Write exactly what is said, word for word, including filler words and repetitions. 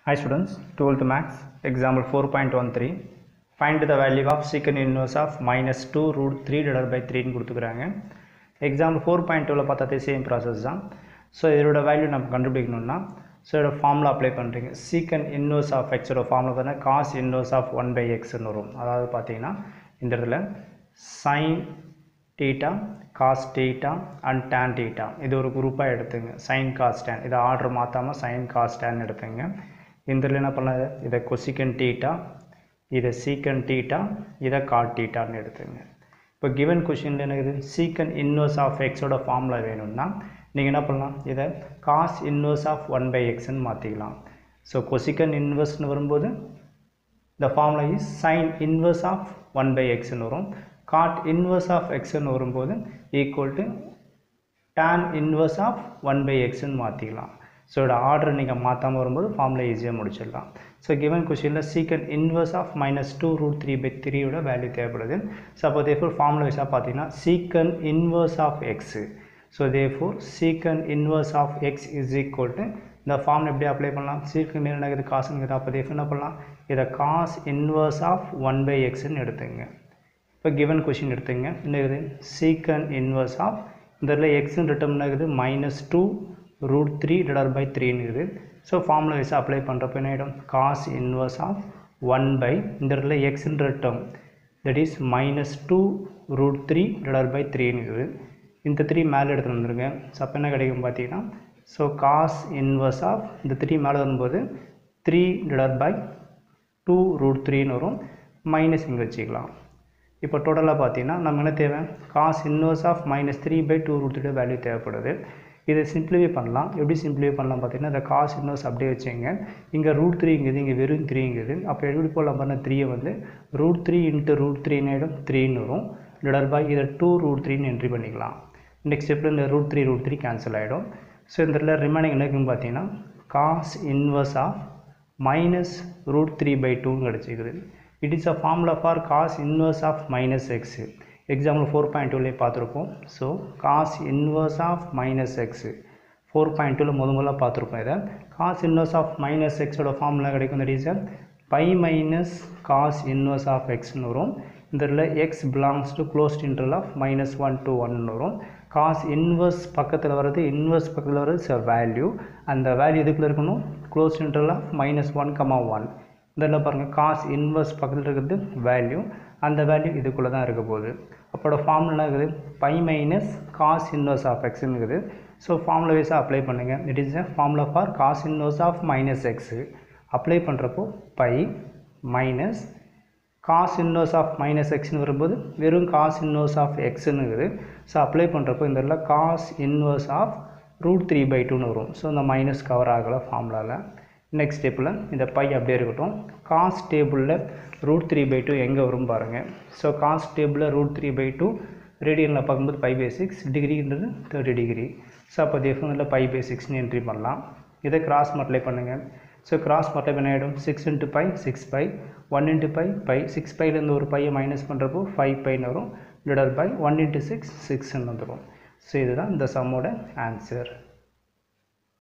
Hi students, twelfth Maths, example four point one three. Find the value of secant inverse of minus two root three divided by three ன்னு கொடுத்துக்கிறாங்க. Example four point two ல பார்த்தா same process தான். So இதோட value நம்ம கண்டுபிடிக்கணும்னா so இதோட formula apply பண்ணுறீங்க. secant inverse of x ஓட ஃபார்முலா பார்த்தீங்கன்னா cos inverse of one by xன்னு வரும். அதாவது பார்த்தீங்கன்னா இந்த இடத்துல sin theta, cos theta and tan theta இது ஒரு குரூப்பாக எடுத்துங்க. sin cos tan இதை ஆர்டர் மாற்றாமல் sin cos tan எடுத்துங்க. இந்த என்ன பண்ணலாம், இதை கொசிகன் தீட்டா, இதை சீக்கன் தீட்டா, இதை காட் தீட்டான்னு எடுத்துங்க. இப்போ கிவன் கொஷினில் எனக்கு சீக்கன் இன்வர்ஸ் ஆஃப் எக்ஸோட ஃபார்முலா வேணும்னா நீங்கள் என்ன பண்ணலாம், இதை cos inverse of one by எக்ஸ்ன்னு மாற்றிக்கலாம். ஸோ கொசிகன் இன்வர்ஸ்னு வரும்போது இந்த formula is sine inverse of one by எக்ஸ்ன்னு வரும். காட் இன்வர்ஸ் ஆஃப் எக்ஸ்ன்னு வரும்போது equal to tan inverse of one by எக்ஸ்ன்னு மாற்றிக்கலாம். ஸோ இதோட ஆர்டர் நீங்கள் மாற்றாமல் வரும்போது ஃபார்முலா ஈஸியாக முடிச்சிடலாம். ஸோ கிவன் கொஸ்டினில் secant inverse of minus two root three by த்ரீயோட வேல்யூ தேவைப்படுது. ஸோ அப்போ தேஃபோர் ஃபார்முலா வைஸாக பார்த்தீங்கன்னா secant inverse of x. So therefore secant inverse of x is equal to இந்த ஃபார்முலா எப்படி அப்ளை பண்ணலாம், சீக்கன் மேலே நடக்குது காசுங்கிறது, அப்போ தேஃபோர் என்ன பண்ணலாம், இதை cos inverse of one by எக்ஸ்ன்னு எடுத்துங்க. இப்போ கிவன் கொஸ்டின் எடுத்துங்க, என்னது சீக்கன் இன்வர்ஸ் ஆஃப் இந்த இடத்துல எக்ஸ்ன்னு ரிட்டம் ஆகுது minus two root three divided by த்ரீன்னு இருக்குது. ஸோ ஃபார்முலா வைஸாக அப்ளை பண்ணுறப்போ என்ன ஆகிடும், cos inverse of one by இந்த இடத்துல எக்ஸ்ன்ற term that is minus two root three divided by த்ரீன்னு இருக்குது. இந்த த்ரீ மேலே எடுத்துகிட்டு வந்துருங்க. ஸோ அப்போ என்ன கிடைக்கும் பார்த்தீங்கன்னா, ஸோ காஸ் இன்வர்ஸ் ஆஃப் இந்த த்ரீ மேலே வரும்போது three divided by two root த்ரீன்னு வரும், மைனஸ் இங்கே வச்சுக்கலாம். இப்போ டோட்டலாக பார்த்தீங்கன்னா நம்ம என்ன தேவை, cos inverse of minus three by two root three value தேவைப்படுது. இதை சிம்பிளிஃபை பண்ணலாம். எப்படி சிம்பிளிஃபை பண்ணலாம் பார்த்தீங்கன்னா, இந்த காஸ் இன்வர்ஸ் அப்படியே வச்சுங்க. இங்கே ரூட் த்ரீங்குது, இங்கே வெறும் த்ரீங்குது. அப்போ எப்படி போடலாம் பண்ண, த்ரீயை வந்து ரூட் த்ரீ இன்ட்டு ரூட் த்ரீன்னு ஆகிடும், த்ரீன்னு வரும். டிவைட் பை இதை டூ ரூட் த்ரீன்னு என்ட்ரி பண்ணிக்கலாம். நெக்ஸ்ட் ஸ்டெப்பில் இந்த root three root three cancel ஆகிடும். ஸோ இந்த இடத்துல ரிமைனிங் என்ன இருக்குன்னு பார்த்தீங்கன்னா cos inverse of minus root three by டூன்னு கிடச்சிக்குது. It is a formula for cos inverse of minus x. Example four point டூலேயே பார்த்துருப்போம். So cos inverse of minus x four point டூவில் முத முதல்ல பார்த்துருப்போம். இதை காஸ் இன்வர்ஸ் ஆஃப் மைனஸ் எக்ஸோட ஃபார்முலா கிடைக்கும். That is pi minus cos inverse of எக்ஸ்னு வரும். இந்த இதில் x belongs to closed interval of minus one to ஒன்னு வரும். காஸ் இன்வர்ஸ் பக்கத்தில் வர்றது, இன்வர்ஸ் பக்கத்தில் வர்றது சார் வேல்யூ. அந்த வேல்யூ எதுக்குள்ளே இருக்கணும், closed interval of minus one comma one. இதில் பாருங்கள், காஸ் இன்வர்ஸ் பக்கத்தில் இருக்கிறது வேல்யூ, அந்த வேல்யூ இதுக்குள்ளே தான் இருக்க போகுது. அப்போட ஃபார்முலா இருக்குது pi minus cos inverse of எக்ஸ்ன்னு இருக்குது. ஸோ ஃபார்முலா வைஸாக அப்ளை பண்ணுங்கள். It is a formula for cos inverse of minus x. Apply பண்ணுறப்போ pi minus cos inverse of minus எக்ஸ்னு வரும்போது வெறும் காஸ் இன்வர்ஸ் ஆஃப் எக்ஸ்ன்னு இருக்குது. ஸோ அப்ளை பண்ணுறப்போ இந்த இடத்துல cos inverse of root three by டூன்னு வரும். ஸோ இந்த மைனஸ் கவர் ஆகலை ஃபார்முலாவில். நெக்ஸ்ட் ஸ்டெப்பில் இந்த பை அப்படியே இருக்கட்டும். காஸ் டேபிளில் ரூட் த்ரீ பை டூ எங்கே வரும் பாருங்கள். ஸோ காஸ் டேபிளில் ரூட் த்ரீ பை டூ ரேடியனில் பார்க்கும்போது பை பை சிக்ஸ், டிகிரின்றது தேர்ட்டி டிகிரி. ஸோ அப்போ டெஃபினட்டில் பை பை சிக்ஸ்னு என்ட்ரி பண்ணலாம். இதை கிராஸ் மல்டிப்ளை பண்ணுங்கள். ஸோ கிராஸ் மல்டிப்ளை பண்ண ஆகிடும் six into pi six pi, one into pi pi, six பைலேருந்து ஒரு பையை மைனஸ் பண்ணுறப்போ ஃபைவ் பைன்னு வரும். Divide by one into six six வந்துடும். ஸோ இதுதான் இந்த சம்மோட ஆன்சர்.